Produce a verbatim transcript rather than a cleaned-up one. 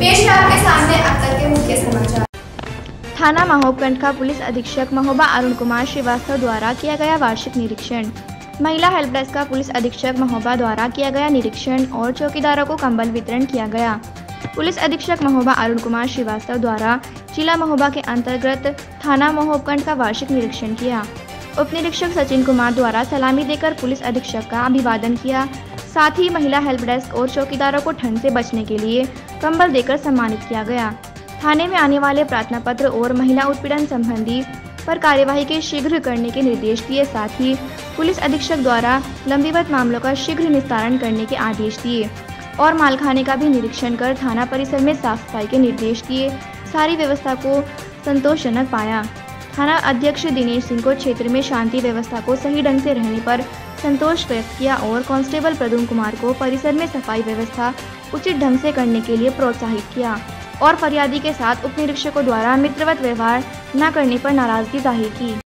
पेश है आपके सामने अब तक के मुख्य समाचार। थाना महोबगंज का पुलिस अधीक्षक महोबा अरुण कुमार श्रीवास्तव द्वारा किया गया वार्षिक निरीक्षण। महिला हेल्प डेस्क का पुलिस अधीक्षक महोबा द्वारा किया गया निरीक्षण और चौकीदारों को कंबल वितरण किया गया। पुलिस अधीक्षक महोबा अरुण कुमार श्रीवास्तव द्वारा जिला महोबा के अंतर्गत थाना महोबगंज का वार्षिक निरीक्षण किया। उप निरीक्षक सचिन कुमार द्वारा सलामी देकर पुलिस अधीक्षक का अभिवादन किया। साथ ही महिला हेल्प डेस्क और चौकीदारों को ठंड से बचने के लिए कंबल देकर सम्मानित किया गया। थाने में आने वाले प्रार्थना पत्र और महिला उत्पीड़न संबंधी पर कार्यवाही के शीघ्र करने के निर्देश दिए। साथ ही पुलिस अधीक्षक द्वारा लंबित मामलों का शीघ्र निस्तारण करने के आदेश दिए और मालखाने का भी निरीक्षण कर थाना परिसर में साफ सफाई के निर्देश दिए। सारी व्यवस्था को संतोषजनक पाया। थाना अध्यक्ष दिनेश सिंह को क्षेत्र में शांति व्यवस्था को सही ढंग से रहने पर संतोष व्यक्त किया और कांस्टेबल प्रद्युम्न कुमार को परिसर में सफाई व्यवस्था उचित ढंग से करने के लिए प्रोत्साहित किया और फरियादी के साथ उप निरीक्षकों द्वारा मित्रवत व्यवहार न करने पर नाराजगी जाहिर की।